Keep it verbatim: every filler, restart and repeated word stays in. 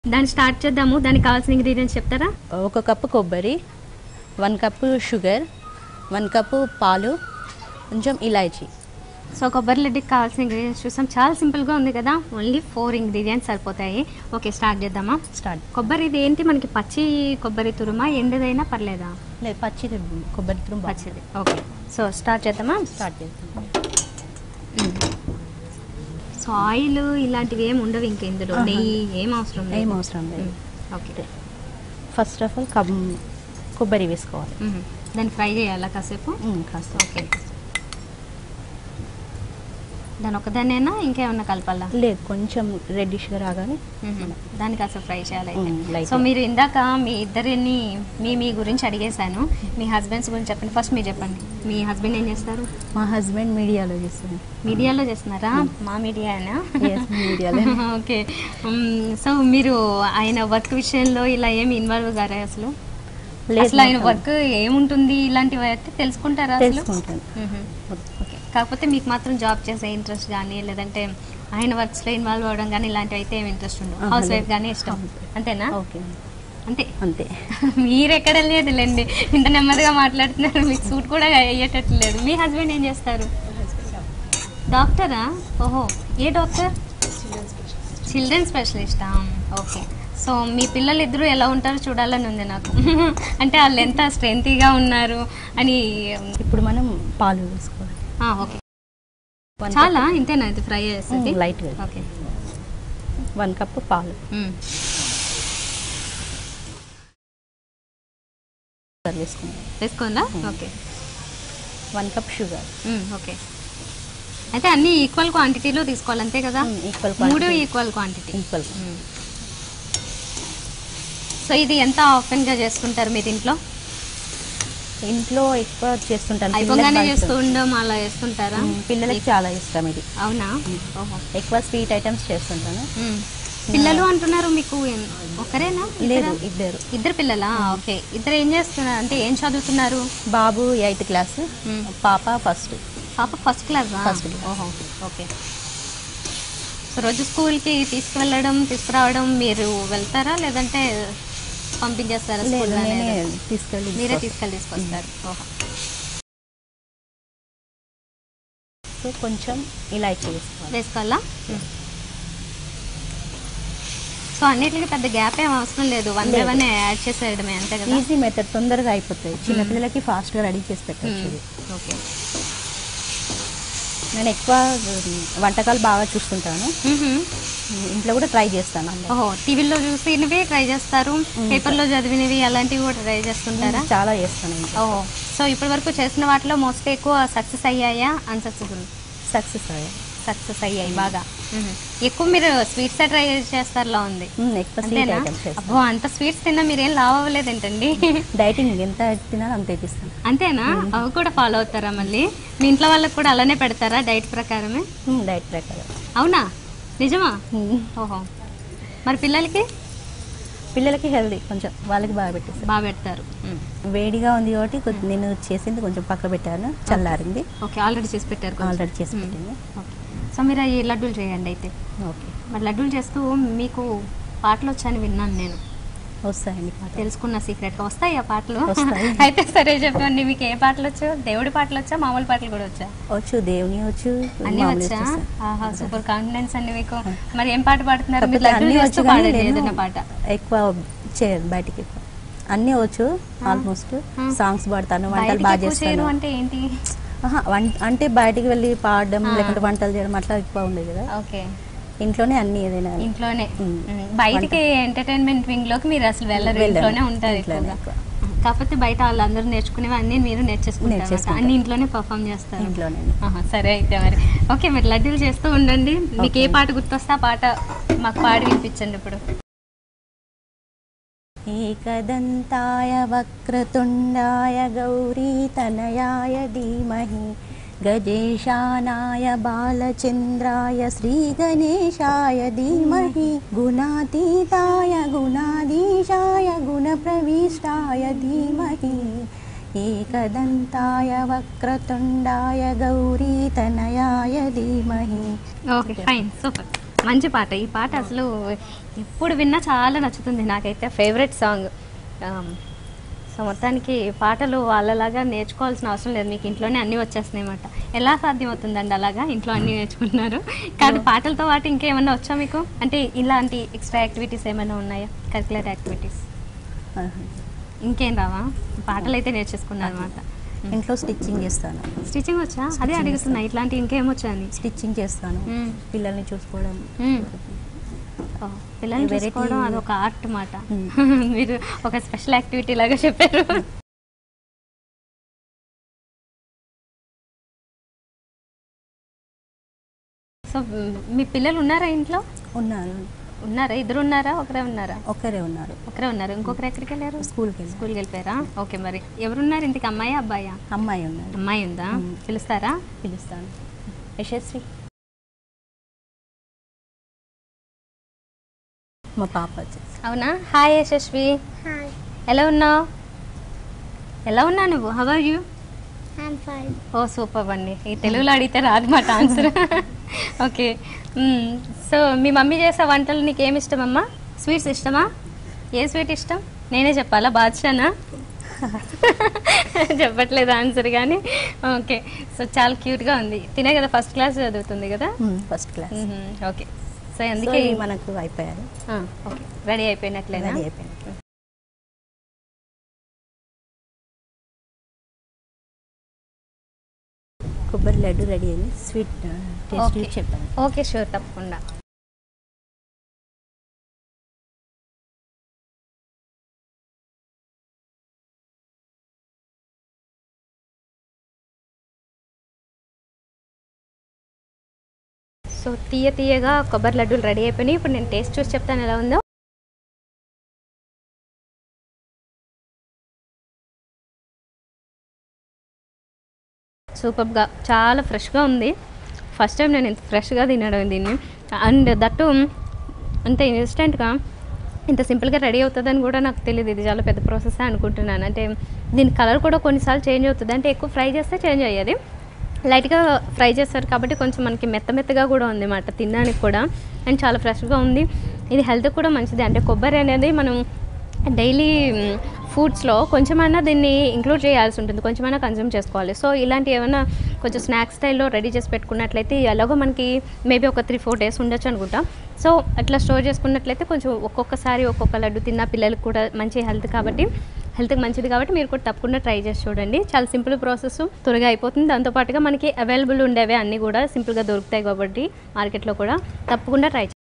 దాన్ని స్టార్ట్ చేద్దాము. దానికి కావాల్సిన ఇంగ్రీడియంట్స్ చెప్తారా? ఒక కప్పు కొబ్బరి, one cup sugar, one cup పాలు, కొంచెం ఇలాచీ. సో కొబ్బరి లడ్డుకి కావాల్సిన ఇంగ్రీడియంట్స్ చూసాం. చాలా సింపుల్గా ఉంది కదా, ఓన్లీ ఫోర్ ఇంగ్రీడియంట్స్ సరిపోతాయి. ఓకే, స్టార్ట్ చేద్దామా? స్టార్ట్. కొబ్బరి ఇది ఏంటి మనకి? పచ్చి కొబ్బరి తురుమా, ఎండదైనా పర్లేదా? లేదు, పచ్చిది కొబ్బరి తురుము. పచ్చిది. ఓకే, సో స్టార్ట్ చేద్దామా? స్టార్ట్ చేద్దాం. సో ఆయిల్ ఇలాంటివి ఏమి ఉండవు ఇంక ఇందులో? నెయ్యి ఏం అవసరం లేదు? ఏం అవసరం లేదు. Okay, first of all cup కొబ్బరి వేసుకోవాలి. దాన్ని ఫ్రై చేయాలా కాసేపు? కాస్త. ఓకే, దాని ఒకదానేనా ఇంకేమన్నా కలపాలా? లేదు, కొంచెం రెడ్డిష్గా రాగానే దాన్ని కాస్త ఫ్రై చేయాలి. లైట్. సో మీరు ఇందాక మీ ఇద్దరిని మీ మీ గురించి అడిగేశాను. మీ హస్బెండ్స్ గురించి చెప్పండి. ఫస్ట్ మీరు చెప్పండి, మీ హస్బెండ్ ఏం చేస్తారు? మా హస్బెండ్ మీడియాలో చేస్తారు. మీడియాలో చేస్తున్నారా? మా మీడియానా? మీడియాలో. ఓకే, సో మీరు ఆయన వర్క్ విషయంలో ఇలా ఏమి ఇన్వాల్వ్ గారా అసలు? అసలు ఆయన వర్క్ ఏముంటుంది ఇలాంటివి అయితే తెలుసుకుంటారా? తెలుసుకుంటాను. ఓకే, కాకపోతే మీకు మాత్రం జాబ్ చేసే ఇంట్రెస్ట్ కానీ లేదంటే ఆయన వర్క్స్లో ఇన్వాల్వ్ అవ్వడం కానీ ఇలాంటివి అయితే ఏమి ఇంట్రెస్ట్ ఉండవు? హౌస్ వైఫ్ కానీ ఇష్టం, అంతేనా? ఓకే, అంతే అంతే. మీరు ఎక్కడ లేదులేండి, ఇంత నెమ్మదిగా మాట్లాడుతున్నారు, మీకు సూట్ కూడా అయ్యేటట్లు లేదు. మీ హస్బెండ్ ఏం చేస్తారు? డాక్టరా? ఓహో, ఏ డాక్టర్? చిల్డ్రన్ స్పెషలిస్టా? ఓకే, సో మీ పిల్లలు ఇద్దరు ఎలా ఉంటారో చూడాలని ఉంది నాకు. అంటే వాళ్ళు ఎంత స్ట్రెంతీగా ఉన్నారు అని. ఇప్పుడు మనం పాలు వేసుకోవాలి. ఓకే, చాలా ఇంతేనా ఇది ఫ్రై చేస్తుంది? లైట్. ఓకే, వన్ కప్ పాలు వేసుకుందాం. వేసుకోందా? Okay, one cup sugar. Okay, అయితే అన్ని ఈక్వల్ క్వాంటిటీలో తీసుకోవాలి, అంతే కదా? ఈక్వల్ మూడు ఈక్వల్ క్వాంటిటీ. ఈక్వల్. సో ఇది ఎంత ఆఫెన్గా చేసుకుంటారు మీరు ఇంట్లో? ఇంట్లో ఎక్కువ చేస్తుంటాను. అయిపోగానే చేస్తూ ఉండడం అలా చేస్తుంటారా? పిల్లలకి చాలా ఇష్టం ఇది. అవునా? ఎక్కువ స్వీట్ ఐటమ్స్ చేస్తుంటాను. పిల్లలు అంటున్నారు మీకు ఒకరేనా? లేదు, ఇద్దరు. ఇద్దరు పిల్లలా? ఓకే, ఇద్దరు ఏం చేస్తున్నారు అంటే ఏం చదువుతున్నారు? బాబు ఎయిత్ క్లాస్, పాప ఫస్ట్. పాప ఫస్ట్ క్లాస్? ఫస్ట్. ఓహో, ఓకే. సో రోజు స్కూల్కి తీసుకువెళ్ళడం తీసుకురావడం మీరు వెళ్తారా లేదంటే పంపించేస్తారా? తీసుకెళ్ళి మీరే తీసుకెళ్ళి తీసుకొస్తారు. ఓహో, సో కొంచెం ఇలాచీ వేసుకోవాలి. వేసుకోవాలా? సో అన్నిటికీ పెద్ద గ్యాప్ ఏం అవసరం లేదు, వన్ బై వన్ యాడ్ చేసేయడమే, అంతే కదా? ఈజీ మెథడ్, తొందరగా అయిపోతాయి. చిన్నపిల్లలకి ఫాస్ట్గా రెడీ చేసి పెట్టచ్చు. ఓకే, నేను ఎక్కువ వంటకాలు బాగా చూస్తుంటాను, ఇంట్లో కూడా ట్రై చేస్తాను. ఓహో, టీవీలో చూసినవి ట్రై చేస్తారు, పేపర్లో చదివినవి అలాంటివి కూడా ట్రై చేస్తుంటారా? చాలా చేస్తాను. ఓహో, సో ఇప్పటి వరకు చేసిన వాటిలో మోస్ట్లీ ఎక్కువ సక్సెస్ అయ్యాయా అన్సక్సెస్ఫుల్? సక్సెస్ అయ్యాయి. సక్సెస్ అయ్యాయి బాగా. ఎక్కువ మీరు స్వీట్స్ ట్రై చేస్తారులా ఉంది. అంతేనా? అబ్బో, అంత స్వీట్స్ తిన్నా మీరేం లావ్ అవ్వలేదు ఏంటండి? డైటింగ్ ఎంత తినాలో అంతే ఇస్తాను. అంతేనా? అవి కూడా ఫాలో అవుతారా మళ్ళీ? మీ ఇంట్లో వాళ్ళకి కూడా అలానే పెడతారా డైట్ ప్రకారమే? డైట్ ప్రకారం. అవునా? నిజమా? ఓహో, మరి పిల్లలకి? పిల్లలకి హెల్దీ, కొంచెం వాళ్ళకి బాగా పెట్టేస్తాను. బాగా పెడతారు. వేడిగా ఉంది కాబట్టి నేను చేసింది కొంచెం పక్క పెట్టాను, చల్లారింది. ఓకే, ఆల్రెడీ చేసి పెట్టారు? ఆల్రెడీ చేసి పెట్టింది. ఓకే, సో మీరు ఈ లడ్డూలు చేయండి అయితే. ఓకే, మరి లడ్డూలు చేస్తూ మీకు పాటలు వచ్చాయని విన్నాను నేను. వస్తాయండి పాటలు. తెలుసుకున్న సీక్రెట్గా వస్తాయి ఆ పాటలు? వస్తాయి. అయితే సరే చెప్పండి, మీకు ఏ పాటలు వచ్చు? దేవుడి పాటలు వచ్చా, మామూలు పాటలు కూడా వచ్చా? వచ్చు, దేవుని వచ్చు, అన్ని వచ్చా? ఆహా, సూపర్ కాన్ఫిడెన్స్ అండి మీకు. మరి ఏం పాట పాడుతున్నారు? అన్ని వచ్చు, ఏదైనా పాట. ఎక్కువ చేయరు బయటికి. అన్నీ వచ్చు, ఆల్మోస్ట్. సాంగ్స్ పాడతాను, వంటలు బాగా చేస్తాను. అంటే ఏంటి? అంటే బయటికి వెళ్ళి పాడడం లేకుంటే వంటలు చేయడం అట్లా ఎక్కువ ఉండేది కదా. ఓకే, ఇంట్లోనే అన్ని ఏదైనా ఇంట్లోనే. బయటికి ఎంటర్టైన్మెంట్ వింగ్ లోకి మీరు అసలు వెళ్ళరు, ఇంట్లోనే ఉంటారు. కాకపోతే బయట వాళ్ళందరూ నేర్చుకునేవి అన్ని మీరు నేర్చేసుకుంటారు, అన్ని ఇంట్లోనే పర్ఫామ్ చేస్తారు. ఇంట్లోనే. సరే అయితే మరి. ఓకే, మీరు లడ్డూలు చేస్తూ ఉండండి. మీకు ఏ పాట గుర్తొస్తే ఆ పాట మాకు పాడి వినిపించండి ఇప్పుడు. ఏకదంతాయ వక్రతుండాయ గౌరీతనయాయ ధీమహి గజేశానాయ బాలచంద్రాయ శ్రీగణేశాయ ధీమహి గుణాతీతాయ గుణాధీశాయ గుణప్రవిష్టాయ ధీమహి ఏకదంతాయ వక్రతుండాయ గౌరీతనయాయ ధీమహి. Okay, fine, super. మంచి పాట. ఈ పాట అసలు ఎప్పుడు విన్నా చాలా నచ్చుతుంది నాకైతే, ఫేవరెట్ సాంగ్. సో మొత్తానికి పాటలు వాళ్ళలాగా నేర్చుకోవాల్సిన అవసరం లేదు, మీకు ఇంట్లోనే అన్నీ వచ్చేస్తున్నాయి అన్నమాట. ఎలా సాధ్యమవుతుందండి అలాగా ఇంట్లో అన్నీ నేర్చుకుంటున్నారు? కాదు, పాటలతో పాటు ఇంకేమన్నా వచ్చా మీకు? అంటే ఇలాంటి ఎక్స్ట్రా యాక్టివిటీస్ ఏమైనా ఉన్నాయా, కరికులర్ యాక్టివిటీస్? ఇంకేం రావా? పాటలు అయితే నేర్చేసుకున్నారు అనమాట. ఇంట్లో స్టిచ్చింగ్ చేస్తాను. స్టిచ్చింగ్ వచ్చా? అదే అడుగుతున్నా, ఇట్లాంటి ఇంకేమొచ్చా అని. స్టిచ్చింగ్ చేస్తాను, పిల్లల్ని చూసుకోవడం. పిల్లల్ని చూసుకోవడం అదొక ఆర్ట్ మాట. మీరు ఒక స్పెషల్ యాక్టివిటీ లాగా చెప్పారు. సో మీ పిల్లలు ఉన్నారా ఇంట్లో? ఉన్నారు. ఉన్నారా? ఇద్దరు ఉన్నారా, ఒకరే ఉన్నారా? ఒకరే ఉన్నారు. ఒకరే ఉన్నారు. ఇంకొకరు ఎక్కడికి వెళ్ళారు? స్కూల్కి స్కూల్కి వెళ్ళిపోయారా? ఓకే. మరి ఎవరున్నారు ఇంటికి, అమ్మాయి అబ్బాయా? అమ్మాయి ఉన్నారు. అమ్మాయి ఉందా? పిలుస్తారా? పిలుస్తాను. యశస్వి మా పాప వచ్చేసి. అవునా? హాయ్ యశస్వి, ఎలా ఉన్నావు? ఎలా ఉన్నావు నువ్వు? How are you? ఓ సూపర్ అండి. ఈ తెలుగులో అడిగితే రాదు మాట ఆన్సర్. ఓకే. సో మీ మమ్మీ చేసే వంటలు నీకు ఏమి ఇష్టం అమ్మా? స్వీట్స్ ఇష్టమా? ఏ స్వీట్ ఇష్టం? నేనే చెప్పాలా, బాద్షానా? చెప్పట్లేదు ఆన్సర్ కానీ. ఓకే. సో చాలా క్యూట్గా ఉంది. తినే కదా, ఫస్ట్ క్లాస్ చదువుతుంది కదా? First class. ఓకే. సో అందుకే మనకు అయిపోయారు. Okay, ready అయిపోయినట్లేనా? రెడీ అయిపోయినట్టు. కొబ్బరి లడ్డు రెడీ అయింది. స్వీట్ టేస్ట్ చెప్పాను. ఓకే, షూర్, తప్పకుండా. సో తీయ తీయగా కొబ్బరి లడ్డూలు రెడీ అయిపోయినాయి. ఇప్పుడు నేను టేస్ట్ చూసి చెప్తాను ఎలా ఉందో. సూపర్గా, చాలా ఫ్రెష్గా ఉంది. ఫస్ట్ టైం నేను ఇంత ఫ్రెష్గా తినడం దీన్ని. అండ్ దట్టు అంతే ఇన్స్టెంట్గా ఇంత సింపుల్గా రెడీ అవుతుందని కూడా నాకు తెలియదు. ఇది చాలా పెద్ద ప్రాసెస్ అనుకుంటున్నాను. అంటే దీని కలర్ కూడా కొన్నిసార్లు చేంజ్ అవుతుంది. అంటే ఎక్కువ ఫ్రై చేస్తే చేంజ్ అయ్యేది, లైట్గా ఫ్రై చేస్తారు కాబట్టి కొంచెం మనకి మెత్త మెత్తగా కూడా ఉంది అన్నమాట తినడానికి కూడా. అండ్ చాలా ఫ్రెష్గా ఉంది. ఇది హెల్త్కి కూడా మంచిది. అంటే కొబ్బరి అనేది మనం డైలీ ఫుడ్స్లో కొంచెమైనా దీన్ని ఇంక్లూడ్ చేయాల్సి ఉంటుంది, కొంచెమైనా కన్జ్యూమ్ చేసుకోవాలి. సో ఇలాంటి ఏమైనా కొంచెం స్నాక్స్ స్టైల్లో రెడీ చేసి పెట్టుకున్నట్లయితే ఎలాగో మనకి మేబీ ఒక త్రీ ఫోర్ డేస్ ఉండొచ్చు అనుకుంటా. సో అట్లా స్టోర్ చేసుకున్నట్లయితే కొంచెం ఒక్కొక్కసారి ఒక్కొక్క లడ్డు తిన్న పిల్లలకు కూడా మంచి హెల్త్ కాబట్టి హెల్త్కి మంచిది కాబట్టి మీరు కూడా తప్పకుండా ట్రై చేసి చూడండి. చాలా సింపుల్ ప్రాసెస్, త్వరగా అయిపోతుంది. దాంతోపాటుగా మనకి అవైలబుల్ ఉండేవి అన్నీ కూడా సింపుల్గా దొరుకుతాయి కాబట్టి మార్కెట్లో కూడా తప్పకుండా ట్రై